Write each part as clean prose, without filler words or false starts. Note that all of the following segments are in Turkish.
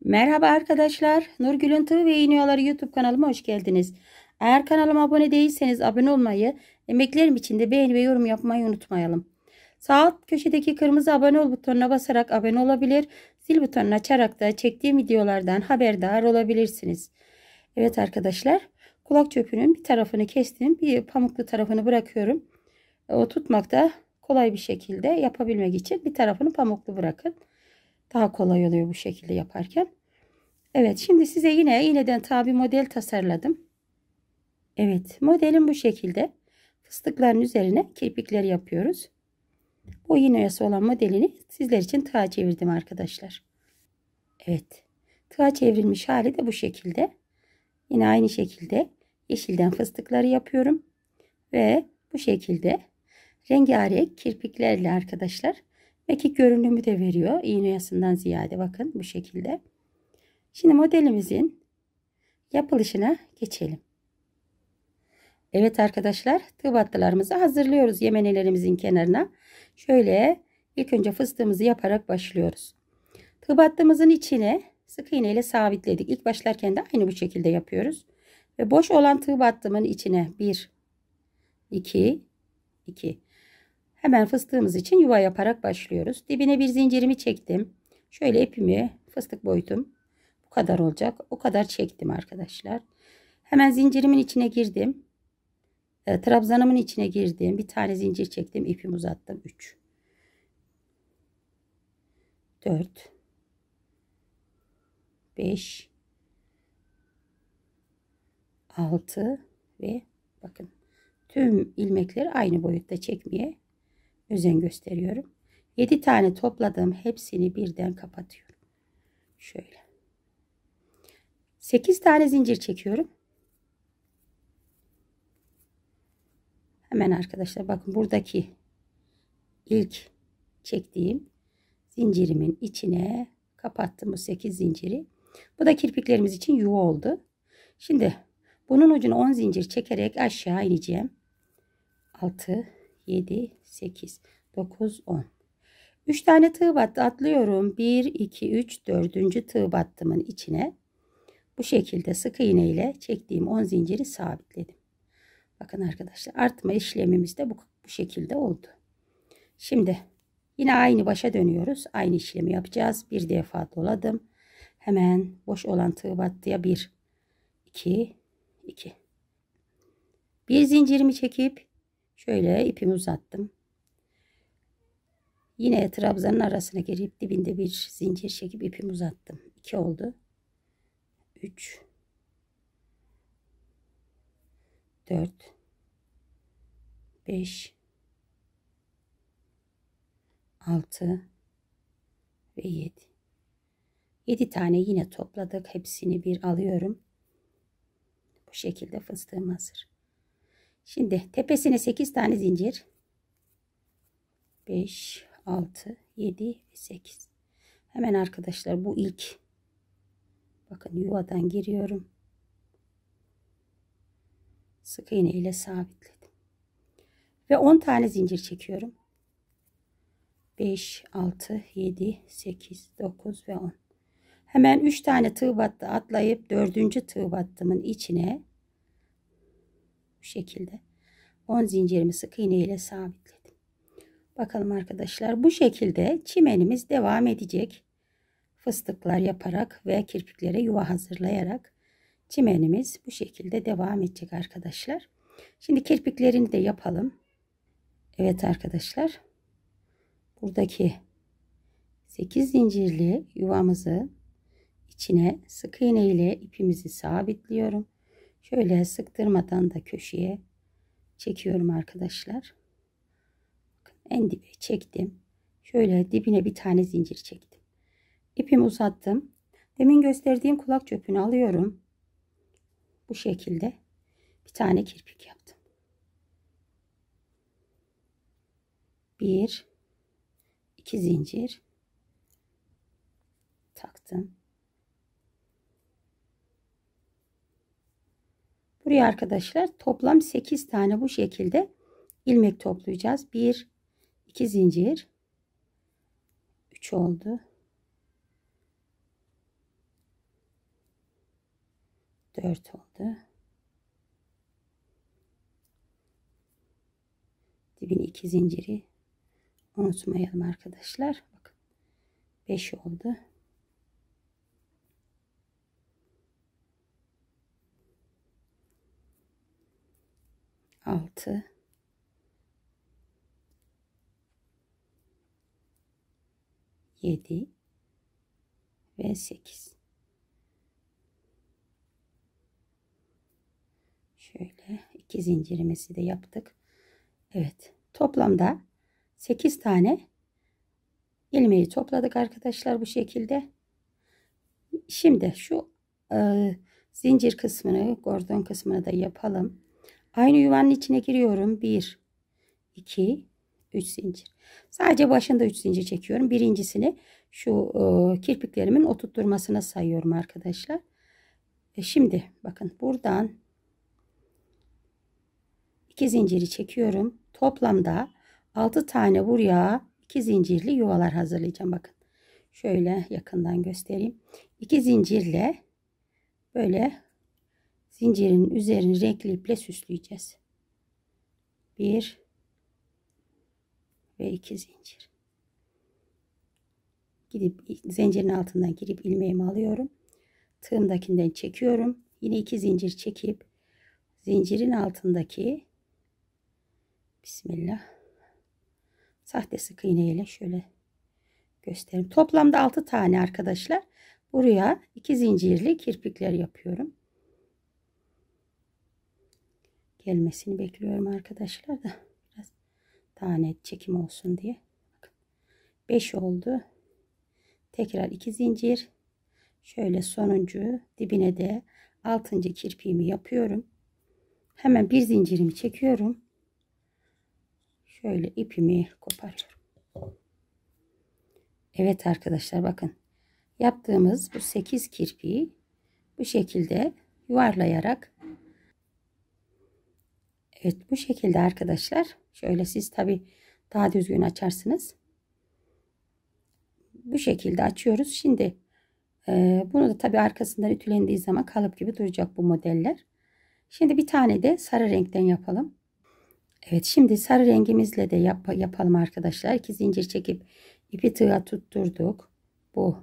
Merhaba arkadaşlar. Nurgül'ün Tığ ve İğne Oyaları YouTube kanalıma hoş geldiniz. Eğer kanalıma abone değilseniz abone olmayı, emeklerim için de beğeni ve yorum yapmayı unutmayalım. Sağ alt köşedeki kırmızı abone ol butonuna basarak abone olabilir, zil butonunu açarak da çektiğim videolardan haberdar olabilirsiniz. Evet arkadaşlar, kulak çöpünün bir tarafını kestim, bir pamuklu tarafını bırakıyorum. O tutmakta kolay bir şekilde yapabilmek için bir tarafını pamuklu bırakın. Daha kolay oluyor bu şekilde yaparken. Evet, şimdi size yine iğneden tabi model tasarladım. Evet, modelim bu şekilde. Fıstıkların üzerine kirpikleri yapıyoruz. Bu iğne oyası olan modelini sizler için tığa çevirdim arkadaşlar. Evet, tığa çevrilmiş hali de bu şekilde. Yine aynı şekilde yeşilden fıstıkları yapıyorum. Ve bu şekilde rengarenk kirpiklerle arkadaşlar mekik görünümü de veriyor. İğne oyasından ziyade bakın bu şekilde. Şimdi modelimizin yapılışına geçelim. Evet arkadaşlar, tığ battılarımızı hazırlıyoruz yemenelerimizin kenarına. Şöyle ilk önce fıstığımızı yaparak başlıyoruz. Tığ battığımızın içine sık iğne ile sabitledik. İlk başlarken de aynı bu şekilde yapıyoruz. Ve boş olan tığ battımın içine 1, 2, 2. Hemen fıstığımız için yuva yaparak başlıyoruz. Dibine bir zincirimi çektim. Şöyle ipimi, fıstık boyutum bu kadar olacak. O kadar çektim arkadaşlar. Hemen zincirimin içine girdim. Trabzanımın içine girdim. Bir tane zincir çektim. İpimi uzattım. 3, 4, 5, 6 ve bakın tüm ilmekleri aynı boyutta çekmeye özen gösteriyorum. 7 tane topladım. Hepsini birden kapatıyorum. Şöyle. 8 tane zincir çekiyorum. Hemen arkadaşlar bakın buradaki ilk çektiğim zincirimin içine kapattım bu 8 zinciri. Bu da kirpiklerimiz için yuva oldu. Şimdi bunun ucuna 10 zincir çekerek aşağı ineceğim. 6, 7, 8, 9, 10. 3 tane tığ battı atlıyorum. 1, 2, 3, 4. tığ battımın içine bu şekilde sık iğne ile çektiğim 10 zinciri sabitledim. Bakın arkadaşlar artma işlemimiz de bu şekilde oldu. Şimdi yine aynı başa dönüyoruz. Aynı işlemi yapacağız. Bir defa doladım. Hemen boş olan tığ battıya 1, 2, 2. Bir zincirimi çekip şöyle ipimi uzattım. Yine trabzanın arasına girip dibinde bir zincir çekip ipimi uzattım. 2 oldu. 3, 4, 5, 6 ve 7. 7 tane yine topladık. Hepsini bir alıyorum. Bu şekilde fıstığım hazır. Şimdi tepesine 8 tane zincir. 5, 6, 7 ve 8. Hemen arkadaşlar bu ilk bakın yuvadan giriyorum. Sık iğne ile sabitledim. Ve 10 tane zincir çekiyorum. 5, 6, 7, 8, 9 ve 10. Hemen 3 tane tığ battı atlayıp 4. tığ battımın içine bu şekilde 10 zincirimi sık iğne ile sabitledim. Bakalım arkadaşlar bu şekilde çimenimiz devam edecek. Fıstıklar yaparak ve kirpiklere yuva hazırlayarak çimenimiz bu şekilde devam edecek arkadaşlar. Şimdi kirpiklerini de yapalım. Evet arkadaşlar. Buradaki 8 zincirli yuvamızı içine sık iğne ile ipimizi sabitliyorum. Şöyle sıktırmadan da köşeye çekiyorum arkadaşlar. Bakın en dibe çektim. Şöyle dibine bir tane zincir çektim. İpimi uzattım. Demin gösterdiğim kulak çöpünü alıyorum. Bu şekilde bir tane kirpik yaptım. 1, 2 zincir taktım. Buraya arkadaşlar toplam 8 tane bu şekilde ilmek toplayacağız. 1, 2 zincir, 3 oldu. 4 oldu. Dibine 2 zinciri unutmayalım arkadaşlar. Bakın 5 oldu. 6, 7 ve 8. Şöyle 2 zincirimizi de yaptık. Evet, toplamda 8 tane ilmeği topladık arkadaşlar bu şekilde. Şimdi şu zincir kısmını, gordon kısmını da yapalım. Aynı yuvanın içine giriyorum. 1, 2, 3 zincir. Sadece başında 3 zincir çekiyorum. Birincisini şu kirpiklerimin oturtturmasına sayıyorum arkadaşlar. Şimdi bakın buradan 2 zinciri çekiyorum. Toplamda 6 tane buraya 2 zincirli yuvalar hazırlayacağım. Bakın şöyle yakından göstereyim. 2 zincirle böyle zincirin üzerini renkli iple süsleyeceğiz. 1 ve 2 zincir. Gidip zincirin altından girip ilmeğimi alıyorum. Tığımdakinden çekiyorum. Yine 2 zincir çekip zincirin altındaki bismillah sahte sık iğne ile şöyle göstereyim. Toplamda 6 tane arkadaşlar. Buraya 2 zincirli kirpikler yapıyorum. Gelmesini bekliyorum arkadaşlar da biraz tane çekim olsun diye. Bakın 5 oldu. Tekrar 2 zincir. Şöyle sonuncu dibine de 6. kirpiğimi yapıyorum. Hemen bir zincirimi çekiyorum. Şöyle ipimi koparıyorum. Evet arkadaşlar bakın. Yaptığımız bu 8 kirpiği bu şekilde yuvarlayarak, evet bu şekilde arkadaşlar. Şöyle siz tabi daha düzgün açarsınız. Bu şekilde açıyoruz. Şimdi bunu da tabi arkasından ütülendiği zaman kalıp gibi duracak bu modeller. Şimdi bir tane de sarı renkten yapalım. Evet şimdi sarı rengimizle de yapalım arkadaşlar. 2 zincir çekip ipi tığa tutturduk. Bu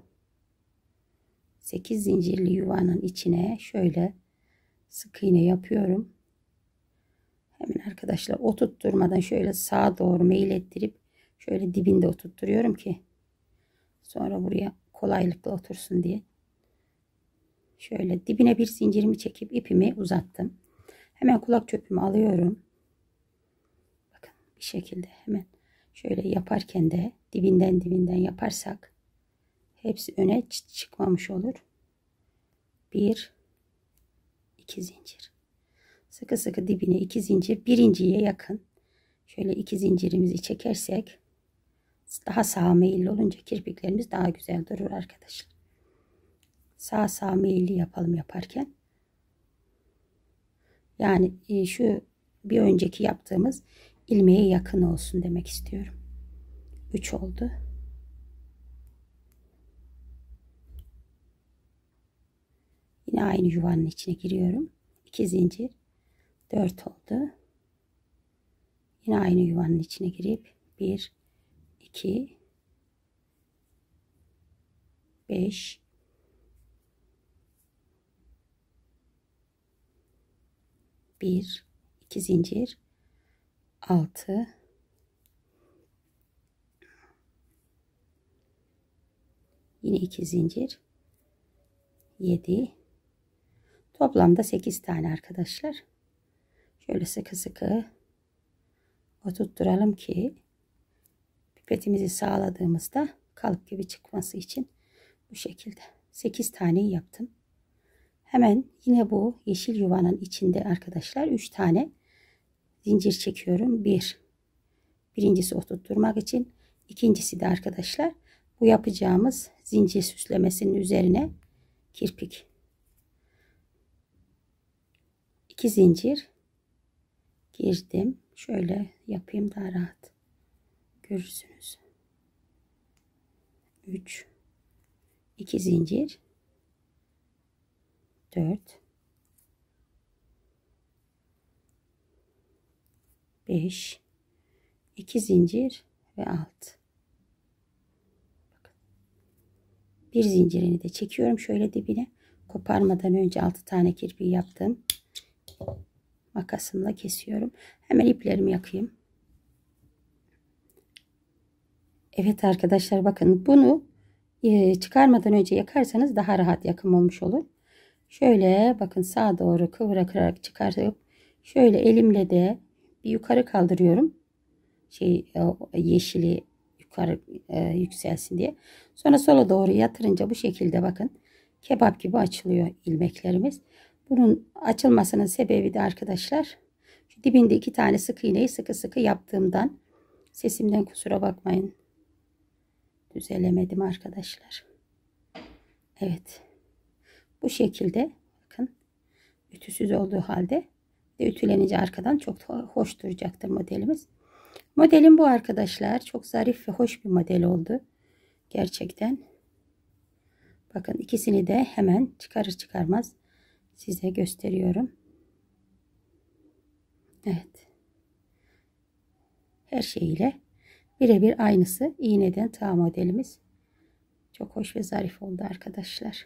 8 zincirli yuvanın içine şöyle sık iğne yapıyorum. Hemen arkadaşlar oturtturmadan şöyle sağa doğru meyil ettirip şöyle dibinde oturtturuyorum ki sonra buraya kolaylıkla otursun diye. Şöyle dibine bir zincirimi çekip ipimi uzattım. Hemen kulak çöpümü alıyorum. Bakın bir şekilde hemen şöyle yaparken de dibinden yaparsak hepsi öne çıkmamış olur. 1, 2 zincir. Sıkı sıkı dibine 2 zincir, birinciye yakın. Şöyle 2 zincirimizi çekersek daha sağa meyilli olunca kirpiklerimiz daha güzel durur arkadaşlar. Sağ meyilli yapalım yaparken. Yani şu bir önceki yaptığımız ilmeğe yakın olsun demek istiyorum. 3 oldu. Yine aynı yuvanın içine giriyorum. 2 zincir. 4 oldu. Yine aynı yuvanın içine girip 1, 2, 5, 1, 2 zincir, 6, yine 2 zincir, 7, toplamda 8 tane arkadaşlar. Şöyle sıkı sıkı oturtturalım ki pipetimizi sağladığımızda kalıp gibi çıkması için bu şekilde 8 tane yaptım. Hemen yine bu yeşil yuvanın içinde arkadaşlar 3 tane zincir çekiyorum. Birincisi oturtturmak için, ikincisi de arkadaşlar bu yapacağımız zincir süslemesinin üzerine kirpik. 2 zincir girdim. Şöyle yapayım daha rahat görürsünüz. 3, 2 zincir, 4, 5, 2 zincir ve 6. Bir zincirini de çekiyorum şöyle dibine. Koparmadan önce 6 tane kirpiği yaptım. Makasımla kesiyorum. Hemen iplerimi yakayım. Evet arkadaşlar, bakın bunu çıkarmadan önce yakarsanız daha rahat yakım olmuş olur. Şöyle bakın, sağa doğru kıvırarak çıkartıp şöyle elimle de bir yukarı kaldırıyorum. Yeşili yukarı yükselsin diye. Sonra sola doğru yatırınca bu şekilde bakın kebap gibi açılıyor ilmeklerimiz. Bunun açılmasının sebebi de arkadaşlar, şu dibinde 2 tane sık iğneyi sıkı sıkı yaptığımdan. Sesimden kusura bakmayın. Düzelemedim arkadaşlar. Evet. Bu şekilde bakın, ütüsüz olduğu halde de ütülenince arkadan çok hoş duracaktır modelimiz. Modelim bu arkadaşlar. Çok zarif ve hoş bir model oldu. Gerçekten. Bakın ikisini de hemen çıkarır çıkarmaz size gösteriyorum. Evet. Her şeyiyle birebir aynısı. İğneden tığ modelimiz. Çok hoş ve zarif oldu arkadaşlar.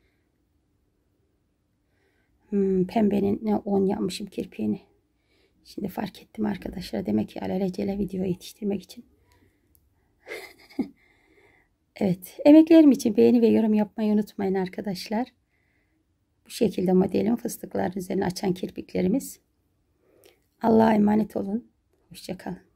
Pembenin ne 10 yapmışım kirpiğini. Şimdi fark ettim arkadaşlar. Demek ki alelacele video yetiştirmek için. Evet. Emeklerim için beğeni ve yorum yapmayı unutmayın arkadaşlar. Bu şekilde modelin fıstıkların üzerine açan kirpiklerimiz. Allah'a emanet olun. Hoşça kalın.